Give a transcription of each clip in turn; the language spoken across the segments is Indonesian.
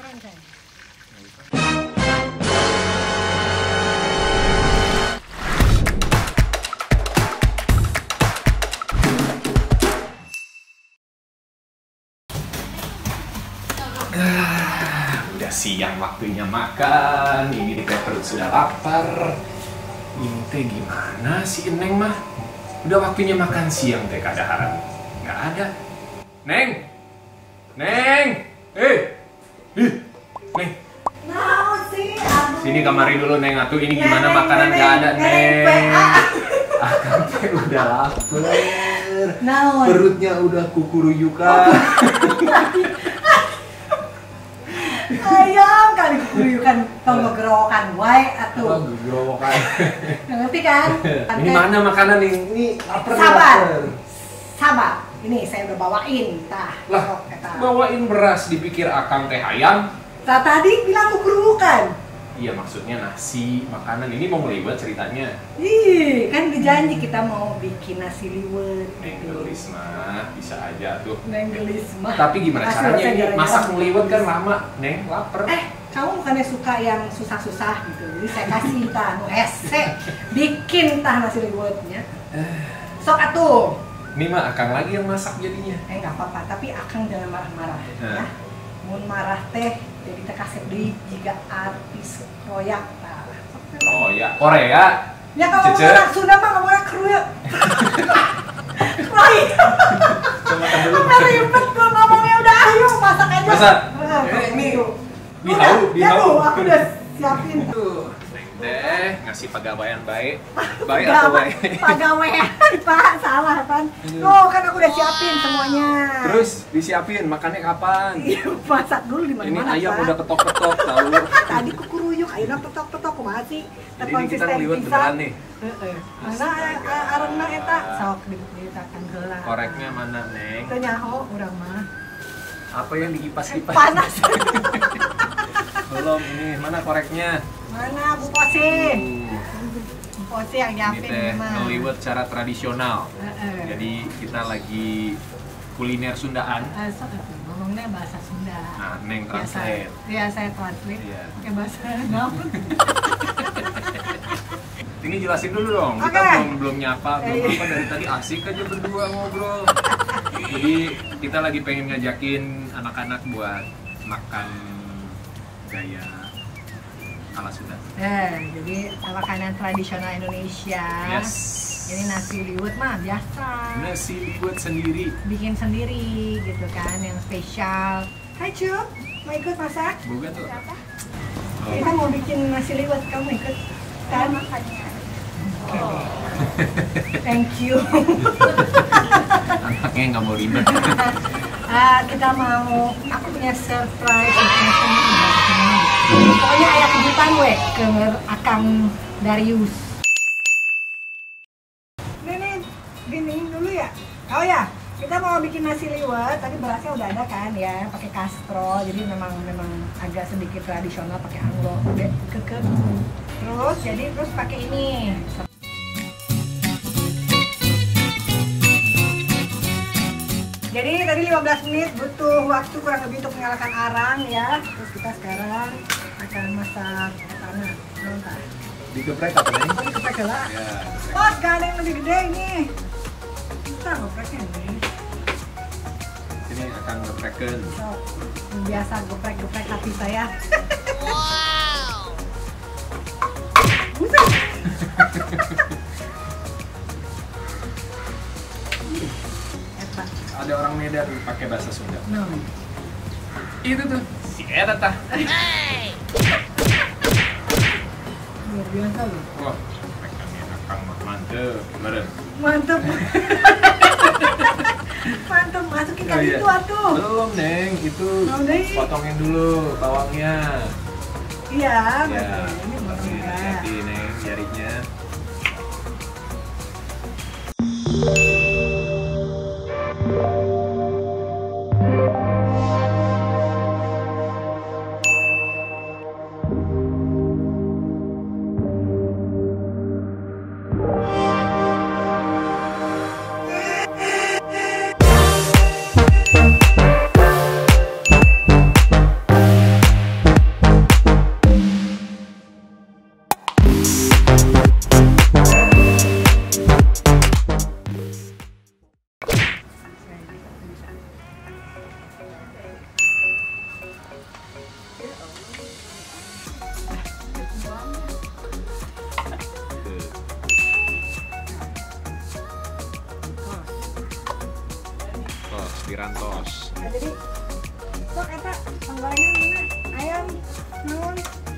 kan? Udah siang waktunya makan. Ini teh perut sudah lapar. Ini teh gimana sih Neng mah? Udah waktunya makan siang teh kadaharan. Nggak ada. Neng! Neng! Neng! Nah sih, aduh. Sini kamari dulu Neng atuh. Ini gimana makanan nggak ada Neng? Akang teh udah lapar. Naon? Perutnya udah kukuruyukan. Ayam kali kuyukan kalau gerokan wae atuh. Apa gerokan? Ngerti kan? Ini mana makanan ini lapar. Sabar. Sabar. Ini saya udah bawain tah. Lah, bawain beras dipikir akang teh ayam. Tah tadi bilang kukurukan. Iya maksudnya nasi, makanan. Ini mau ngeliwat ceritanya. Ih, kan dijanji kita mau bikin nasi liwet Neng gitu. gelis mah bisa aja tuh. Neng gelis mah. Tapi gimana Asal caranya saya ini jarang-jarang masak bikin. ngeliwat kan lama. Neng lapar. Kamu bukannya suka yang susah-susah gitu. Jadi saya kasih tah nu hese bikin tah nasi liwetnya. Sok atuh. Ini mah akang lagi yang masak jadinya. Nggak apa-apa, tapi akang jangan marah-marah Nah. ya. Mun marah teh jadi teh kasep deui jiga artis royak tah. Oh ya, Korea. Ya kalau Cece. orang Sunda mah ngomongnya keruya. Roy. Coba makan dulu. Udah ribet gua ngomongnya udah ayo masak aja. Masak? Nah, Ini gitu. bihau, Udah, bihau. ya tuh, aku udah siapin. Tuh, Neng deh ngasih pegawaian baik. Baik atau baik? Pegawaian, Pak, salah kan. Tuh kan aku udah siapin semuanya. Terus disiapin makannya kapan? Iya, masak dulu di Ini mana-mana. ayam Pak. udah ketok-ketok tahu. Tadi kukuruyuk, ayeuna petok-petok kumaha sih? Jadi ini kita ngeliwat beneran nih. Heeh. Mana arengna eta sok diceritakan heula. Koreknya mana, Neng? Teu nyaho urang mah. Apa yang dikipas-kipas? Panas. Belum ini, mana koreknya? Mana Bu Posin? Bu Posin yang Ini nyiapin teh mah. ngeliwat secara tradisional. Heeh. Jadi kita lagi kuliner Sundaan. Sok atuh ngomongnya bahasa Sunda. Nah, Neng Biasa. translate. Iya, saya translate. Iya. Pakai bahasa naon? Ini jelasin dulu dong. Kita Oke. belum nyapa, belum apa dari tadi asik aja berdua ngobrol. Jadi kita lagi pengen ngajakin anak-anak buat makan gaya ala Sunda. Jadi makanan tradisional Indonesia. Yes. Ini nasi liwet mah biasa. Nasi liwet sendiri. Bikin sendiri gitu kan, yang spesial. Hai Cup, mau ikut masak? Boga tuh. Oh. Kita mau bikin nasi liwet, kamu ikut? Kan makannya. Thank you. Anaknya nggak mau ribet. Kita mau, aku punya surprise. Pokoknya ayah kejutan weh ke Akang Darius. Ini giniin dulu ya. Oh ya, kita mau bikin nasi liwet. Tadi berasnya udah ada kan ya, pakai kastrol. Jadi memang agak sedikit tradisional, pakai anglo, kekeh. Terus pakai ini. Jadi tadi 15 menit butuh waktu kurang lebih untuk menyalakan arang ya. Terus kita sekarang akan masak tanah. Nonton. Digeprek apa nih? Oh, dikeprek lah. Ya. Bos, gak ada yang lebih gede ini. Kita gepreknya nih. Ini akan geprekin. So, biasa geprek-geprek hati saya. Wow. Buset. Eta. Ada orang Medan pakai bahasa Sunda. No. Itu tuh si Eta tah. Luar biasa loh. Wah, rekannya akang mah mantep, kemarin. Mantep. Mantep, masukin kan itu atuh. Belum Neng, itu Oh, Neng. potongin dulu bawangnya. Iya, Ya, betul. Ini masih boleh. hati-hati Neng jarinya. Pirantos. Nah, jadi sok eta penggorengan mana? Ayam, nun.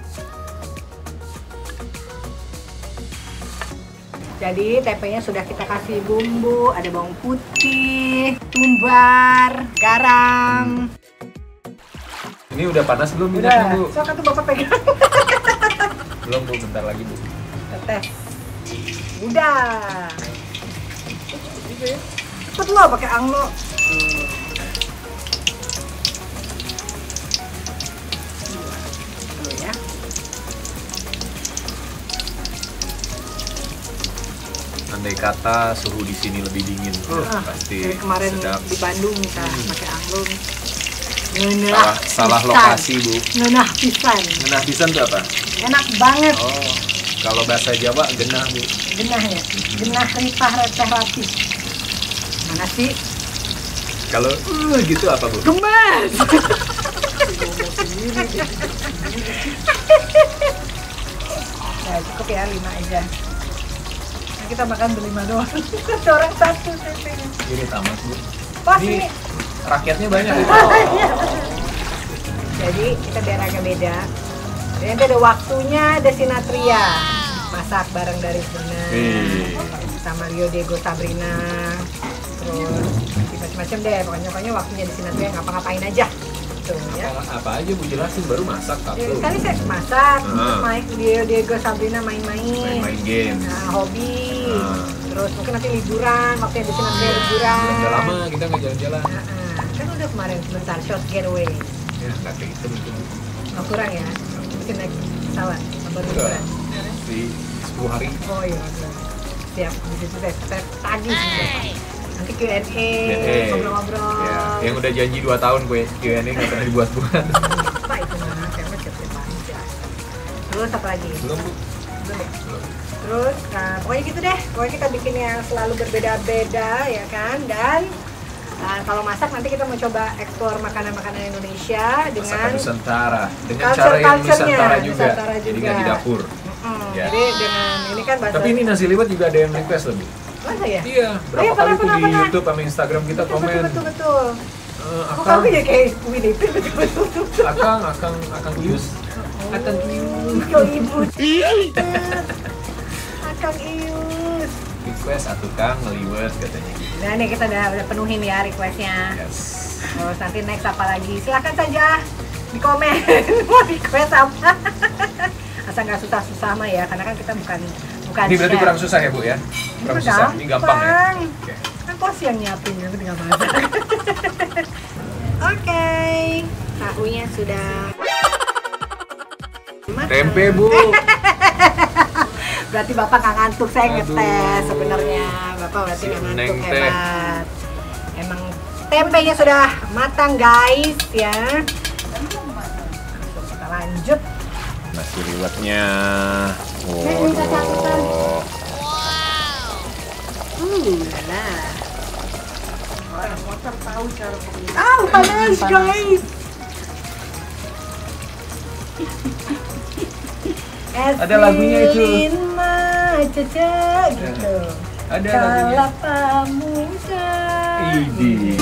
Jadi tempenya sudah kita kasih bumbu, ada bawang putih, tumbar, garam. Ini udah panas belum Udah, minyaknya, Bu? sok atuh Bapak pegang. Belum, Bu. Bentar lagi, Bu. Tetes. Udah. Gitu ya. Cepet lo pakai anglo. Tuh ya. Andai kata suhu di sini lebih dingin, pasti Dari kemarin sedap. di Bandung kita pakai anglo. Salah lokasi, Bu. Ngenah pisan. Ngenah pisan tuh apa? Enak banget. Oh, kalau bahasa Jawa genah, Bu. Genah ya. Genah ripah reteh rapih. Mana sih? Kalau gitu apa, Bu? Gemes. Nah, cukup ya 5 aja. Nah, kita makan berlima doang. Orang satu tempenya. Ini tamat, Bu. Pas Ini ini. rakyatnya banyak itu. Jadi kita biar agak beda. Jadi nanti ada waktunya Desinatria masak bareng dari Bruna sama Rio Diego Sabrina, terus macam-macam deh. Pokoknya waktunya Desinatria ngapa-ngapain aja. Tuh ya. Apa aja, Bu, jelasin, baru masak Ya, satu. tadi saya masak, terus main Rio Diego Sabrina main-main. Main game. Nah, hobi. Terus mungkin nanti liburan, waktunya Desinatria liburan. Udah lama kita nggak jalan-jalan. Kan udah kemarin sebentar short getaway. Ya, nggak kayak gitu mungkin. Oh, kurang ya? Mungkin naik pesawat, baru liburan. Di 10 hari. Oh iya, siap. Di situ saya tagih juga. Nanti Q&A, ngobrol-ngobrol. Ya, yang udah janji 2 tahun Q&A nggak pernah dibuat-buat. Apa itu mana? Saya mah cepet aja. Terus apa lagi? Belum, Bu. Belum ya? Belum. Terus, nah, pokoknya gitu deh. Pokoknya kita bikin yang selalu berbeda-beda, ya kan? Dan kalau masak nanti kita mau coba eksplor makanan-makanan Indonesia dengan Masakan Nusantara. Dengan cara yang Nusantara juga. Jadi nggak di dapur. Ya. Jadi dengan ini kan bahasa. Tapi ini nasi liwet juga ada yang request lebih. Masa ya? Iya, berapa kali tuh di YouTube sama Instagram kita komen. Betul. Kok Akang, kamu ya kayak Winnie betul. Akang Ius. Akang Ius. Yo ibu. Akang Ius. Request atuh Kang ngeliwet katanya gitu. Nah nih kita udah penuhin ya requestnya. Yes. Terus nanti next apa lagi? Silahkan saja di komen mau request apa. Asal nggak susah-susah mah ya, karena kan kita bukan Ini berarti chef. kurang susah ya, Bu ya? Kurang Ini susah. Ini gampang ya. Oke. Kan pos yang nyiapin, tapi tinggal masak. Oke, tahunya sudah matang. Tempe, Bu. Berarti Bapak nggak ngantuk, saya Aduh. ngetes sebenarnya. Bapak berarti nggak Si ngantuk, Neng teh. hebat. Emang tempenya sudah matang guys ya. Langsung kita lanjut. Nasi liwetnya. minta catatan. Waduh. Lala. Orang motor tahu cara pemilihan. Ah, panas guys. Ada lagunya itu. Caca gitu. Ada lagunya. Kalapa muda. Idi.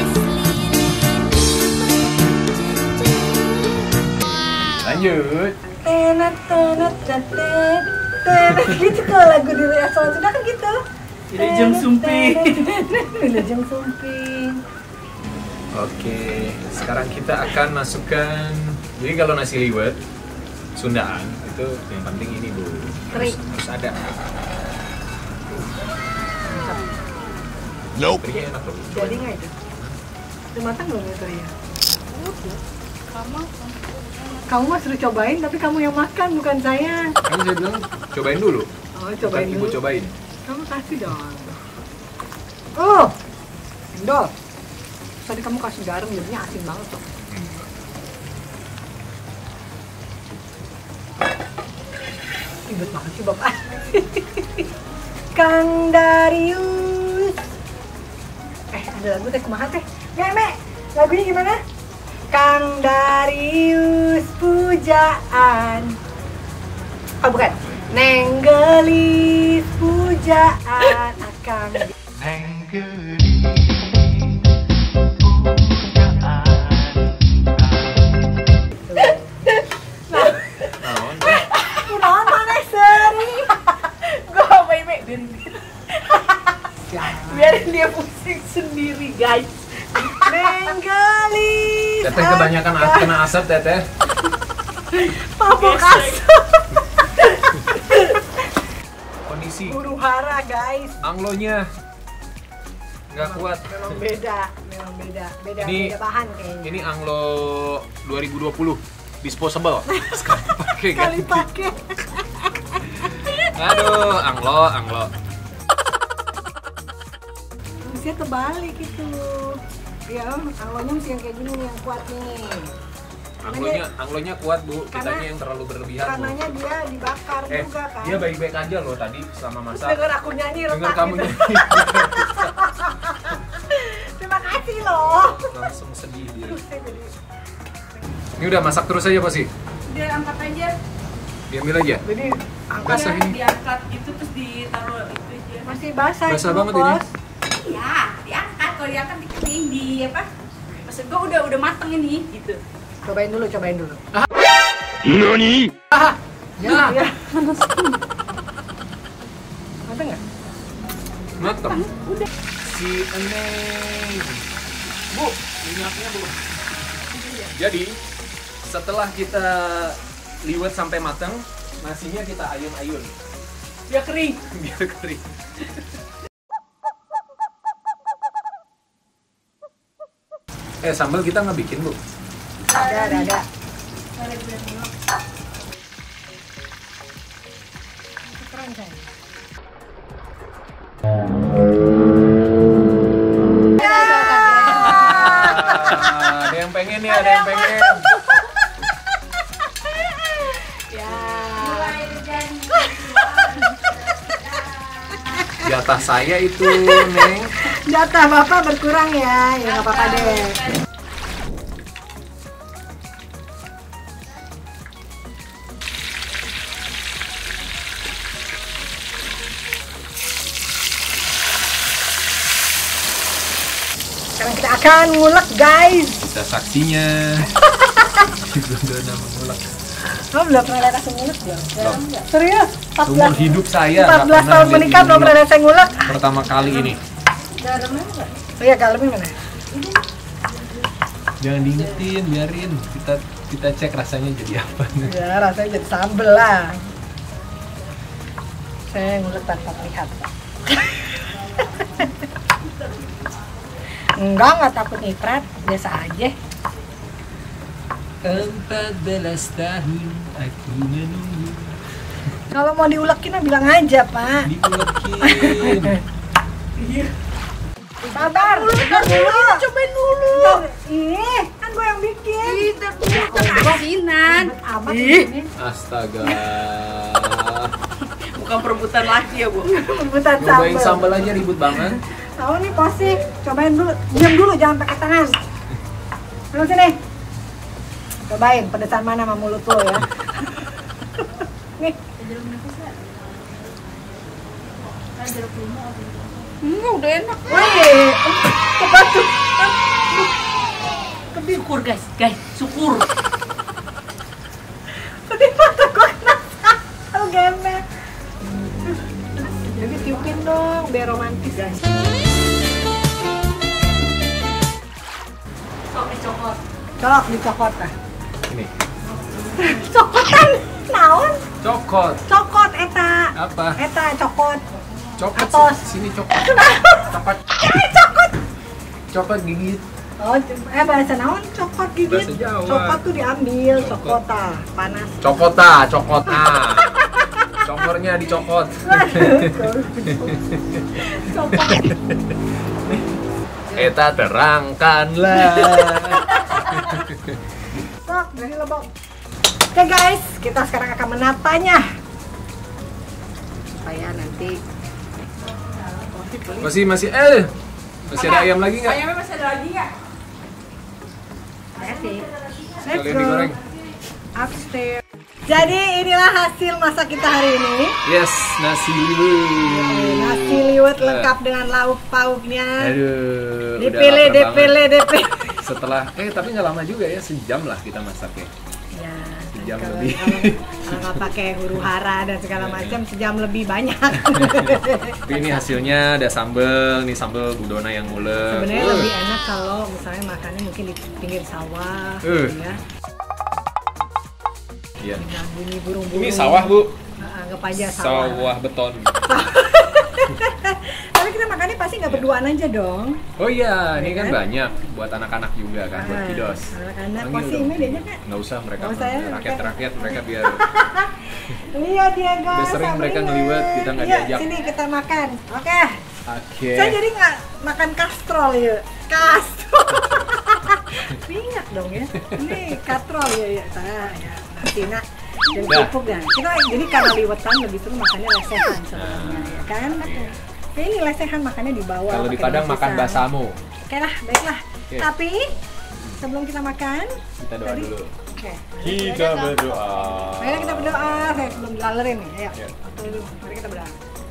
Lanjut. Tenet tenet tenet tenet gitu kalau lagu di restoran sudah kan gitu. Wilujeng Sumping. Wilujeng Sumping. Oke, sekarang kita akan masukkan. Jadi kalau nasi liwet Sundaan itu yang penting ini, Bu. Harus ada. Nope. Teriyaki enak loh. Jadi nggak itu? Udah matang belum itu ya? Kamu mah suruh cobain, tapi kamu yang makan bukan saya. Kan saya bilang cobain dulu. Oh, Bukan cobain Ibu dulu. cobain. Kamu kasih dong. Oh, endol. Tadi kamu kasih garam, jadinya asin banget tuh. Ribet banget sih Bapak. Kang Darius. Ada lagu teh kumaha teh? Mek, lagunya gimana? Kang Darius pujaan. Oh bukan. Neng gelis pujaan akang. Neng gelis Teh kebanyakan kena asap Teteh. Mabuk asap. Kondisi Huru hara guys. anglonya nggak kuat. Memang beda. Beda Ini- bahan kayaknya. Ini anglo 2020 disposable. Sekali pakai kan? Kali pakai. Aduh, anglo. Mesti kebalik gitu. Ya, anglonya mesti yang kayak gini nih, yang kuat nih. Anglonya kuat Bu, Karena- kitanya yang terlalu berlebihan Bu. Karenanya dia dibakar juga kan. Dia baik-baik aja loh tadi selama masak. Dengar aku nyanyi Dengar retak kamu gitu. nyanyi. Terima kasih loh. Langsung sedih dia. Terus saya jadi Ini udah masak terus aja Pak sih? Dia angkat aja. Diambil aja. jadi angkat Basah ini. Diangkat gitu terus ditaruh itu aja. masih basah. Basah itu, banget ini. Bos. Iya, diangkat. Kalau diangkat dikeling di apa? Maksud gua udah mateng ini gitu. Cobain dulu. Nani? Ya. Ada nggak? Mateng. Si Eneng. Bu, minyaknya belum. Jadi, setelah kita liwet sampai matang, nasinya kita ayun-ayun. Biar kering. Biar kering. Sambal kita nggak bikin Bu. Ada. Keren kan? Ada yang pengen nih, ada yang pengen. Ya. Jatah saya itu, Neng. Jatah Bapak berkurang ya. Ya nggak apa-apa deh. Sekarang kita akan ngulek guys. Kita saksinya. Belum nama ngulek. Kamu belum pernah lihat aku ngulek belum? Serius? Seumur hidup saya 14 nggak pernah tahun lihat menikah ibu belum pernah ngulek. lihat saya ngulek. Pertama kali ini. Garamnya enggak? Oh iya, garamnya mana? Jangan diingetin, biarin. Kita cek rasanya jadi apa. Ya rasanya jadi sambel lah. Saya ngulek tanpa melihat. Enggak takut nitrat, biasa aja. 14 tahun aku menunggu. Kalau mau diulekin bilang aja, Pak. Diulekin. Sabar, cobain dulu. Ih, kan gue yang bikin. Asinan. Amat Ih. ini. Astaga. Bukan perebutan lagi ya, Bu. Rebutan Cobain sambel. sambal aja ribut banget. Tahu nih posik, cobain dulu. Diam dulu, jangan pakai tangan. Terus sini. Cobain pedesan mana sama mulut lo ya. Nih, Udah enak. wih, cepat tuh. Syukur guys, syukur. Sedih banget gue kena sambal gemes. Jadi tiupin dong, biar romantis guys. Cokot. Colok dicokot lah. Ini. Cokotan, naon? Cokot. Cokot eta. Apa? Eta cokot. Cokot. Atos. Sini cokot. Cokot. Cokot. Cokot gigit. Oh, bahasa naon cokot gigit. Bahasa Jawa. Cokot tuh diambil, Cokot. cokota, panas. Cokota. Cokornya dicokot. Cokot. Eta terangkanlah. Sok, dari lebok. Oke guys, kita sekarang akan menatanya. Supaya nanti Masih ada ayam lagi nggak? Ayamnya masih ada lagi nggak? Let's Kalian go. digoreng. Upstairs. Jadi inilah hasil masak kita hari ini. Yes, nasi liwet. Nasi liwet lengkap dengan lauk pauknya. Aduh, udah Dipilih, lapar banget. dipilih. Setelah tapi nggak lama juga ya, sejam lah kita masaknya. Ya, Sejam kalau- lebih. Kalau nggak pakai huru hara dan segala macam, sejam lebih banyak. Tapi ini hasilnya ada sambel, nih sambel budona yang ngulek. Sebenarnya lebih enak kalau misalnya makannya mungkin di pinggir sawah, ya. Iya. Dengan bunyi burung-burung. Ini sawah, Bu. Anggap aja sawah. Sawah beton. Tapi kita makannya pasti nggak berduaan aja dong. Oh iya, ini Iya kan kan? banyak buat anak-anak juga kan, buat Ah, kiddos. anak-anak Panggil pasti dong. ini dia kan. Nggak usah mereka Nggak usah ya, rakyat-rakyat mereka biar Lihat dia guys. Udah sering mereka Sabrina. ngeliwat, kita nggak Iya, diajak. sini kita makan. Oke. Oke. Saya jadi nggak makan kastrol ya. Kastrol. Ingat dong ya. Ini kastrol ya ya. Nah, ya. Nanti nak dan Dah. kerupuk ya. Kita jadi karena liwetan lebih seru makannya lesehan sebenarnya ya kan. Ya, ini lesehan makannya di bawah. Kalau di pakai Padang daun makan pisang. basamu. Oke lah, baiklah. Oke. Tapi sebelum kita makan, Kita doa tadi- dulu. Oke. Kita berdoa. Mari kita berdoa. Saya sebelum dilalerin nih. Ayo. Ya. Dulu. Mari kita berdoa.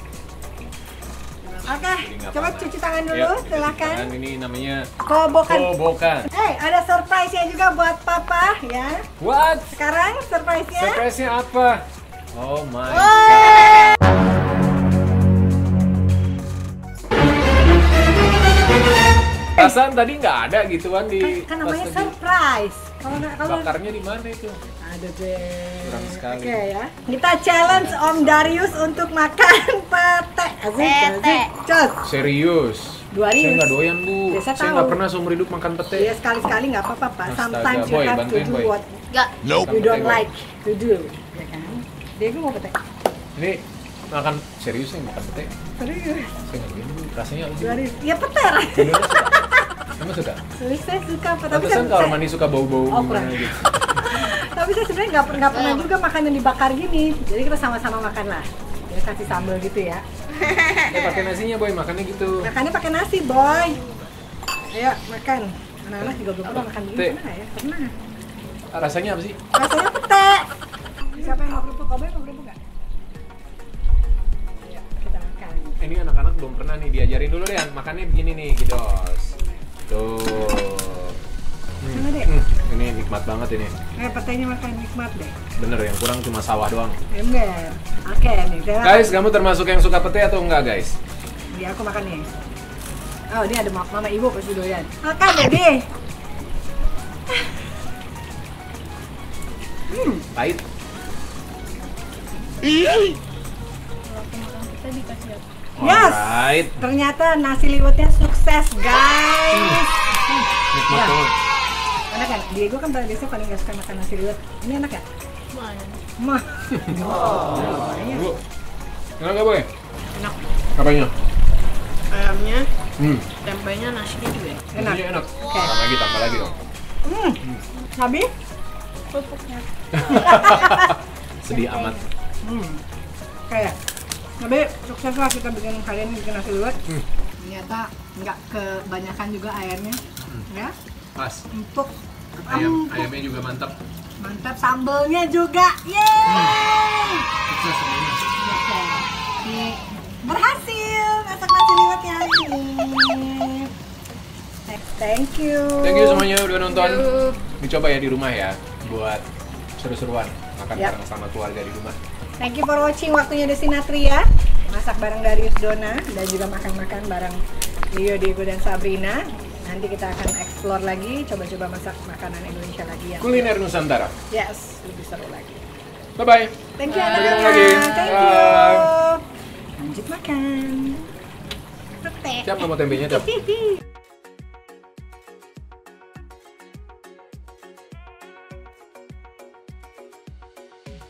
Oke, Jadi nggak coba apa-apa. cuci tangan Ya, dulu, cuci silakan. tangan. Ini namanya Kobokan. kobokan. Ada surprise-nya juga buat Papa ya. What? Sekarang surprise-nya. Surprise-nya apa? Oh my Oh. god. Perasaan tadi nggak ada gituan di Kan namanya pas lagi surprise. Kalau bakarnya di mana itu? ada deh. Kurang sekali. Oke ya. Kita challenge Om Darius untuk makan pete. Asik, Pete. asik. Cus. Serius? Darius. Saya nggak doyan, Bu. Ya, saya Saya tahu. nggak pernah seumur hidup makan pete. Ya sekali-sekali nggak apa-apa, Pak. Astaga, Sometimes you Boy, have to bantuin, do Boy. what Enggak. you Makan don't pete, Boy. like to do. Ya kan? Diego mau pete. Ini makan serius nih makan pete? Serius. Saya nggak doyan, Bu. Rasanya apa sih? Darius. Ya pete lah. Beneran suka? Emang suka? Saya suka pete. Tapi Pantesan saya, kalau mandi suka bau-bau Oh, kurang. gimana gitu. tapi saya sebenarnya nggak pernah juga makan yang dibakar gini. Jadi kita sama-sama makan lah. Ya kasih sambal gitu ya. Ya pakai nasinya, Boy, makannya gitu. Makannya pakai nasi, boy. Ayo makan. Anak-anak juga belum pernah makan Pete. begini. Pernah ya? Pernah. Rasanya apa sih? Rasanya pete. Siapa yang mau kerupuk? Kau mau kerupuk nggak? Ayo kita makan. Ini anak-anak belum pernah nih, diajarin dulu deh makannya begini nih, gidos. Tuh. Mana deh? Ini nikmat banget ini. Petenya makan nikmat deh. Bener, yang kurang cuma sawah doang. Ember. Oke nih. Saya Guys, kamu termasuk yang suka pete atau enggak, guys? Dia aku makan nih. Oh, ini ada mama ibu pasti doyan. Makan deh. Pahit. Kita dikasih apa? Yes. Alright. Ternyata nasi liwetnya sukses, guys. Nikmat Ya. banget. Enak kan? Diego kan biasanya paling gak suka makan nasi liwet. Ini enak ya? Mana? Mah. Bu. Enak gak, Boy? Enak. Apanya? Ayamnya, Hmm. tempenya, nasinya juga. Enak. Nasinya enak. Oke. Tambah lagi dong. Habis? Kerupuknya. Sedih amat. Kayak. Tapi sukses lah kita bikin kalian bikin nasi liwet. Ternyata nggak kebanyakan juga airnya. Ya. Pas. Empuk. Ayamnya juga mantap. Mantap, sambelnya juga. Yeay. Sukses semuanya. Oke. Ini berhasil masak nasi liwetnya hari ini. Thank you. Thank you semuanya udah nonton. Yuk. Dicoba ya di rumah ya buat seru-seruan makan Yap. bareng sama keluarga di rumah. Thank you for watching waktunya Desinatria. Masak bareng Darius Dona dan juga makan-makan bareng Leo, Diego dan Sabrina. Nanti kita akan explore lagi, coba-coba masak makanan Indonesia lagi yang Kuliner Nusantara. yes, lebih seru lagi. Bye bye. Thank you Bye. anak-anak. Lagi. Thank you. Bye. Lanjut makan. Pete. Siap, mau tempenya, Cap? Hihi.